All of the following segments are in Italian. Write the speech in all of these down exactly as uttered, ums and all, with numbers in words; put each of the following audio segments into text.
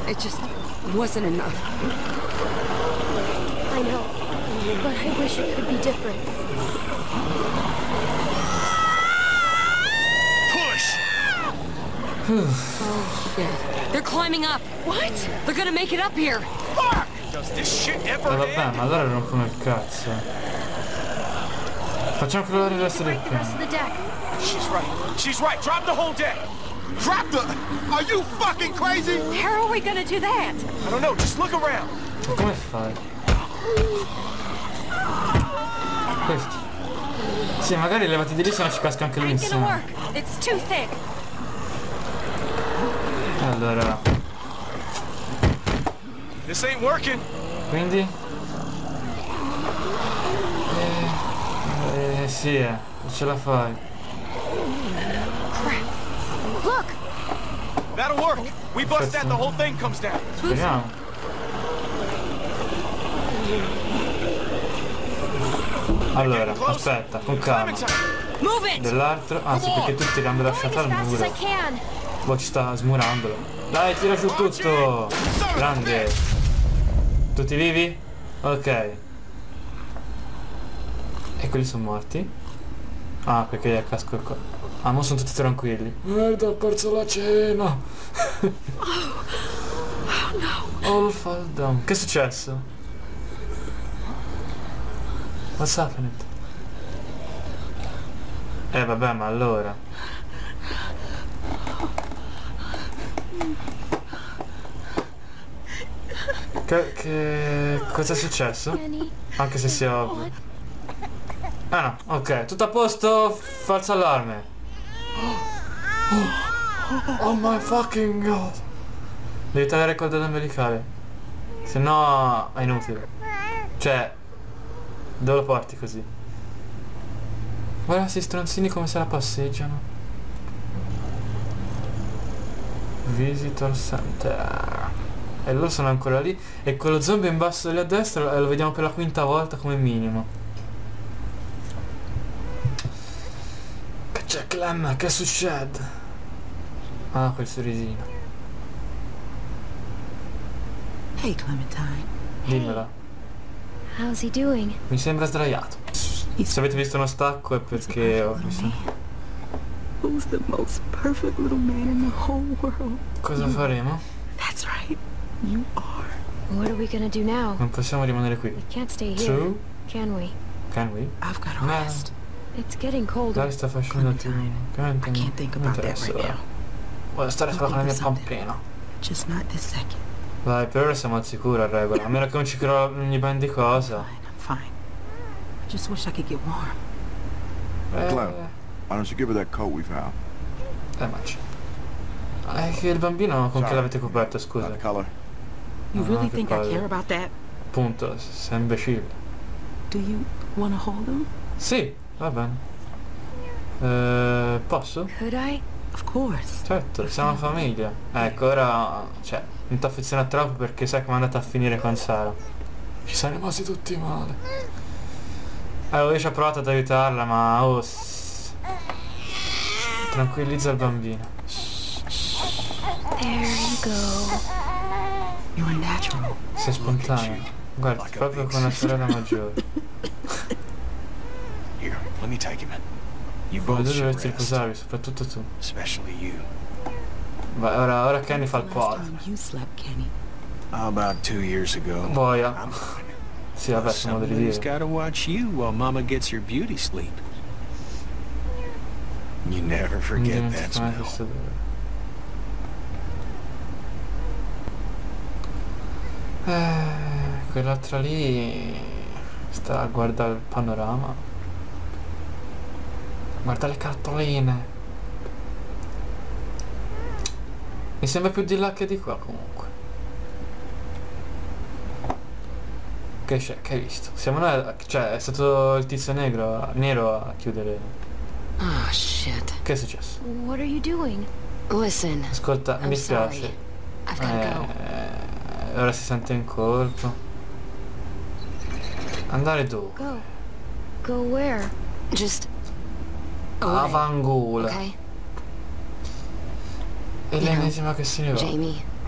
It just wasn't enough. I know, but I wish it could be different. Push! Oh, shit. They're climbing up. What? They're gonna make it up here. Fuck! Does this shit ever Eh vabbè, end? ma allora rompono il cazzo. Facciamo crollare il resto del Break the rest of piano. the deck. She's right. She's right. Drop the whole deck. Drop the... Are you fucking crazy? How are we gonna do that? I don't know. Just look around. Ma come fai? Questo. Sì, magari levati di lì se no ci casca anche lui Ain't gonna insieme. work. It's too thick. Allora, This ain't working. quindi? Eh, eh sì, eh, ce la fai. Look! That'll work. We bust that, the whole thing comes down. Speriamo. Allora, aspetta, con calma. Move it! Dell'altro, anzi perché tutti li hanno lasciati al As fast as I muro. can. Poi ci sta smurandolo. Dai, tira giù tutto! Grande! Tutti vivi? Ok. E quelli sono morti? Ah, perché gli è casco il corpo. Ah, ma sono tutti tranquilli. Merda, ho perso la cena! All fall down. Che è successo? What's happening? Eh vabbè, ma allora. Che, che... cosa è successo? Kenny. Anche se sia ovvio. Ah no, ok, tutto a posto, falso allarme. Oh, oh my fucking god. Devi tagliare il cordone umbilicale. Se no è inutile. Cioè, dove lo porti così? Guarda questi stronzini come se la passeggiano. Visitor Center. E loro sono ancora lì. E quello zombie in basso lì a destra eh, lo vediamo per la quinta volta come minimo. Che c'è Clem? Che succede? Ah, quel sorrisino. Hey, Clementine. Dimmela. How's he doing? Mi sembra sdraiato. Se avete visto uno stacco è perché ho visto. Who's the most perfect little man in the whole world? Cosa faremo? That's right. You are. What are we gonna do now? Non possiamo rimanere qui. We can't stay here, True? can we? Can we? I've got to No. rest. It's getting colder. Dai, sta facendo tu. I can't think about that right now. Voglio stare solo con la mia pampina. Just not this second. Dai, per ora siamo al sicuro a regola. A meno che non ci crolli ben di cosa. Fine, I'm fine. I just wish I could get warm. Eh, Clem, why don't you give her that coat we found? eh ma c'è. È che il bambino con che l'avete coperto, scusa? Not the color. You Ah, really che think I palle. care about that? Punto, sei imbecille. Do you want to hold him? Sì, va bene. Eh, posso? Could I? Of course. Certo, siamo una famiglia. Ecco, ora, cioè, non ti affeziona troppo perché sai come è andata a finire con Sara. Ci siamo rimasti tutti male. Allora, io ci ho provato ad aiutarla, ma oh, s- tranquillizza il bambino. There you go. You're natural. Sei spontaneo. Guarda, proprio con una sorella maggiore. Here, let me take him. You Come both tu should dovresti rest. riposarvi, soprattutto tu. Especially you. Vai, ora, ora Kenny fa il When's the last porco. time you slept, Kenny? About two years ago. Boia. I'm fine. Sì, vabbè, sono modo di Somebody's dire. gotta watch you while Mama gets her beauty sleep. You never Non forget that dimentico mai smell. questo dove. Eh, quell'altra lì sta a guardare il panorama. Guarda le cartoline. Mi sembra più di là che di qua comunque. Che c'è? Che hai visto? Siamo noi, a- cioè è stato il tizio negro, nero a chiudere. Oh, shit. Che è successo? What are you doing? Listen, Ascolta, mi I'm dispiace. sorry. I've gotta go. Eh, ora si sente in colpo. Andare dove? Go. Go where? Just go away, Avangola. okay? È You know, l'ennesima che se ne va. Jamie,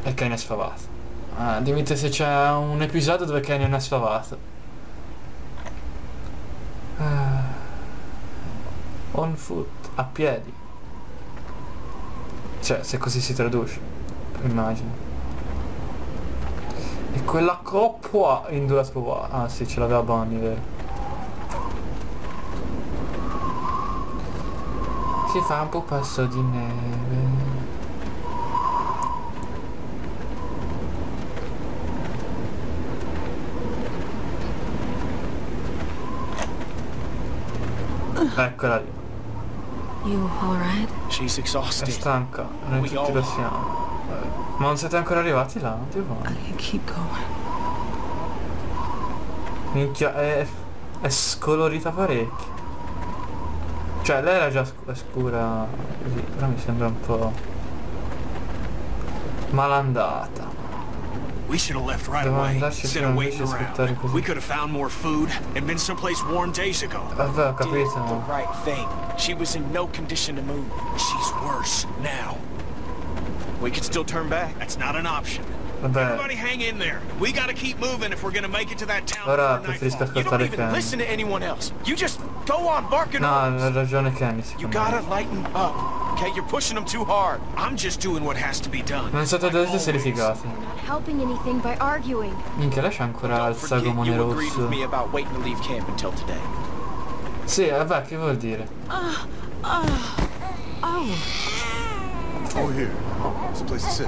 E Kenny è sfavato. Ah, dimmi te se c'è un episodio dove Kenny non è sfavato. Ah. On foot, a piedi. Cioè, se così si traduce, immagino. E quella coppa in due la ah sì, ce l'aveva Bonnie, vero? Si fa un po' passo di neve. Eccola lì. You alright? She's È exhausted. stanca, noi tutti lo siamo. Ma non siete ancora arrivati là? Non ti I va? can keep going. Minchia, è, è scolorita parecchio. Cioè, lei era già scu è scura così, però mi sembra un po' malandata. We should have left right Dovevamo away andarci instead prima of invece waiting di aspettare around. così. We could have found more food and been someplace warm days ago. Vabbè, ho Did the capito. right thing. She was in no condition to move. She's worse now. We could still turn back. That's not an option. Vabbè, Everybody hang in there. We gotta keep moving if we're gonna make it to that town ora before preferisco nightfall. You don't ascoltare even Kenny. listen to anyone else. You just go on barking No, orders. ha ragione Kenny, You secondo me. gotta lighten up, okay? You're pushing them too hard. I'm just doing what has to be done. Non siete Like dovete always. essere litigati. You're not helping anything by arguing. Minchia, lei c'ha ancora il Don't forget sagomone you agreed with rosso. me about waiting to leave camp until today. Sì, vabbè, che vuol dire? Oh. Oh, here. It's a place to sit.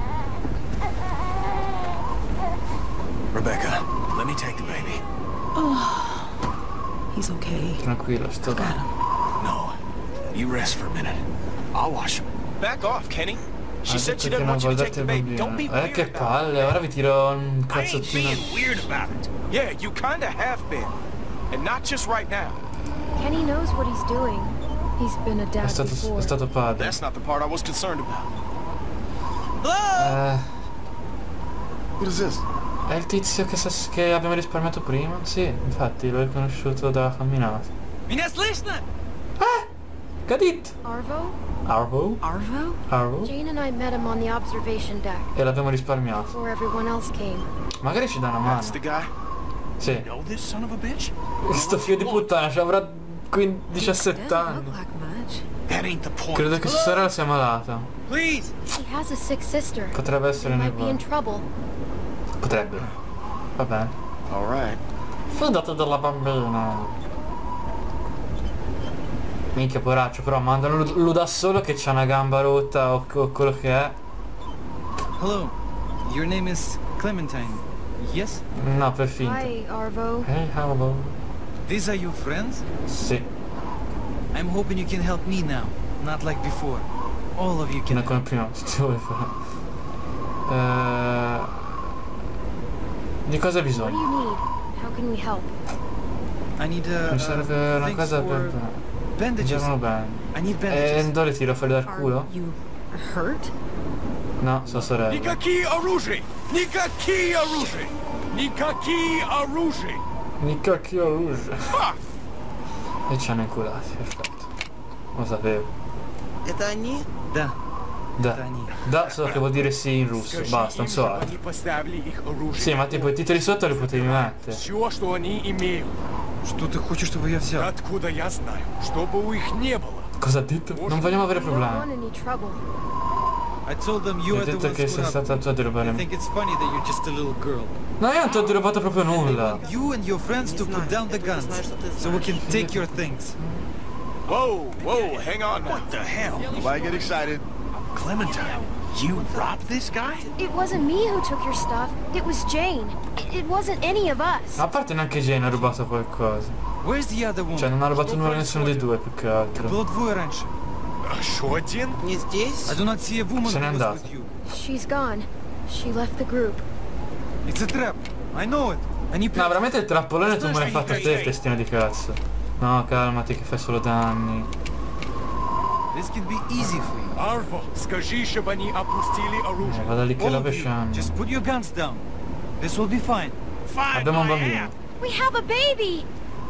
Rebecca, let me take the baby. He's okay. Tranquillo, sto Got him. No, you rest for a minute. I'll wash him. Back off, Kenny. She Ha said she detto che doesn't non want you vuol to darti take the il baby. Don't be bambino. Eh, weird che about it. palle, ora vi tiro un I ain't cazzottino. being weird about it. Yeah, you kinda have been. And not just right now. Kenny knows what he's doing. He's been a È dad stato, before. è stato padre. That's not the part I was concerned about. Eh, What is this? è il tizio che, sa- che abbiamo risparmiato prima? Sì, infatti l'ho riconosciuto da camminata. Меня слышно? Gadit! Arvo? Arvo? Arvo? Arvo? Jane and I met him on the observation deck E l'abbiamo risparmiato. before everyone else came. Magari ci dà una mano. That's the guy. Sì. Know this son of a bitch? Sto figlio di puttana, ci avrà quindici, diciassette Doesn't anni. look like much. That ain't the point. Credo che sua sorella sia malata. Please. He has a sick sister. Potrebbe He essere might be in nervoso. trouble. Potrebbe. Va bene. All right. Fidate della bambina. Minchia poraccio, però mandano lui, lui da solo che c'ha una gamba rotta o, o quello che è. Hello, your name is Clementine, yes? No, per finta. Hi, Arvo. Hey, hello. These are your friends? Sì, I'm hoping you can help me now, not like before. All of you can non come help. prima. Ci vuole fare. Eh, di cosa hai What do bisogno? you need? How can we help? I need uh, Mi serve uh, una things cosa for per... Mi bandages. servono bene. I need E bandages. dove le tiro fuori dal culo? You hurt? No, sua sorella. Никакие оружия! Никакие оружия! Никакие оружия! Nicchio rouge. E ci hanno inculati, perfetto. Lo sapevo. Это они? Да, Da. это они. Da so che vuol dire sì in russo, basta, non so altro. Они поставили их оружие. Sì, ma tipo i titoli sotto li potevi mettere. Все, что они имеют. Что ты хочешь, чтобы я взял? Откуда я знаю? Чтобы у их не было. Cosa ha detto? Non vogliamo avere We don't want problemi. any trouble. I told them you Mi are ha the detto ones che who sei have stata tu a They derubare. think it's funny that you're just a little girl. No, io non ti ho derubato proprio nulla. You and your friends to put down the guns, so we can take your things. Whoa, whoa, hang on now. What the hell? Why get excited? Clementine, you robbed this guy? It wasn't me who took your stuff. It was Jane. It, it wasn't any of us. A parte neanche Jane ha rubato qualcosa. Where's the other woman? Cioè non ha rubato nulla nessuno dei due più che altro. Было двое раньше. Еще один? Не здесь? I do not see a woman Se n'è who was andata. with you. She's gone. She left the group. It's a trap. I know it. Они No, veramente il trappolone tu me l'hai fatto te, testina di cazzo. No, calmati che fai solo danni. This can be easy for you. Арво, скажи, чтобы они опустили Eh, оружие. vada lì che All la of you, pesciamo. just put your guns down. This will be fine. Fine, Abbiamo un my bambino. ass. We have a baby!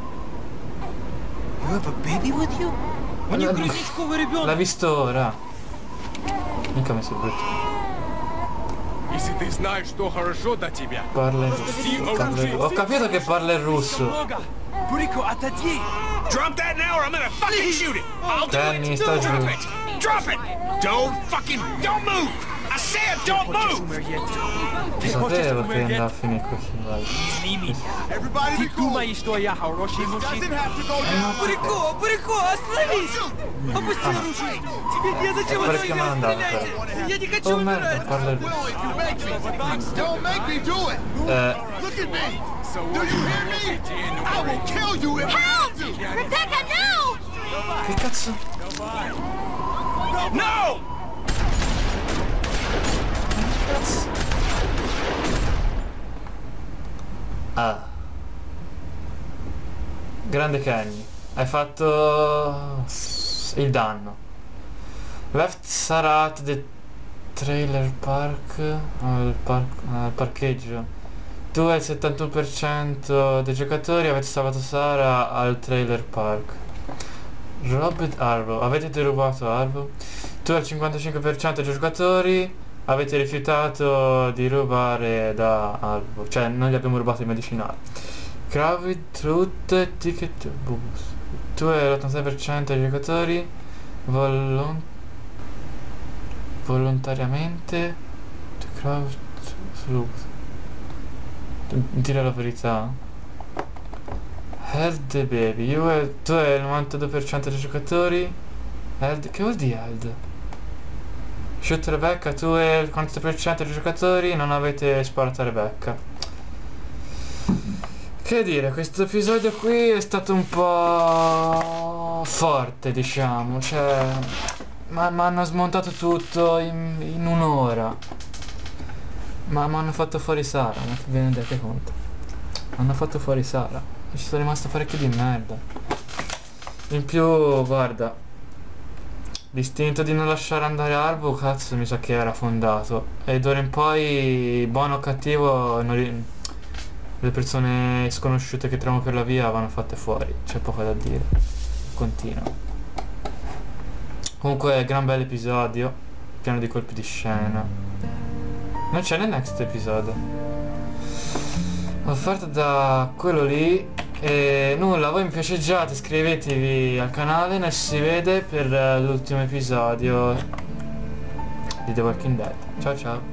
You have a baby with you? У них грудничковый L'ha ребенок. visto ora. Mica mi sei brutto. Ты знаешь, что хорошо для тебя. Parla in parla- Ho capito che parla il russo. Бурико, отойди! Drop that now or I'm gonna fucking shoot it. I'll do Danny it. sta giù. Drop it. Drop it. Don't fucking, don't move. I said don't move. Lo sapevo che andava a finire così, vai. Everybody Ты be cool. думаешь, что я хороший мужчина? Doesn't have to go down. Бурико, Бурико, остановись! Опусти оружие! Тебе незачем Guarda это che me ne andava, стрелять! però. Я не хочу Oh merda, умирать! parla il Will, russo. if you make me. Don't make me do it. Eh, Look at me. Do you hear me? I will kill you if I have to. Rebecca, no! che cazzo? No. Cazzo. Ah. Grande Kenny. Hai fatto il danno. Left Sarah at the trailer park. Al, park, al parcheggio. Tu hai il settantuno per cento dei giocatori, avete salvato Sara al trailer park. Robbed Arvo, avete derubato Arvo. Tu hai il cinquantacinque per cento dei giocatori, avete rifiutato di rubare da Arvo. Cioè, noi gli abbiamo rubato i medicinali. Crowd, Truth, Ticket, Boost. Tu hai l'ottantasei per cento dei giocatori, volon volontariamente. Crowd, Truth. Dire la verità. Held the baby. Io, tu hai il novantadue per cento dei giocatori. Held. Che vuol dire held? Shoot Rebecca. Tu hai il quaranta per cento dei giocatori. Non avete sparato a Rebecca. Che dire, questo episodio qui è stato un po' forte, diciamo. Cioè, ma mi hanno smontato tutto in, in un'ora. Ma mi hanno fatto fuori Sara, ma vi rendete conto? Hanno fatto fuori Sara. Ci sono rimasto parecchio di merda. In più, guarda, l'istinto di non lasciare andare Arvo, cazzo, mi sa che era fondato. E d'ora in poi, buono o cattivo, non ri- le persone sconosciute che troviamo per la via vanno fatte fuori. C'è poco da dire. Continua. Comunque, gran bel episodio. Pieno di colpi di scena. Non c'è nel next episodio. Offerta da quello lì. E nulla, voi mi piaceggiate, iscrivetevi al canale, noi ci si vede per l'ultimo episodio di The Walking Dead. Ciao ciao.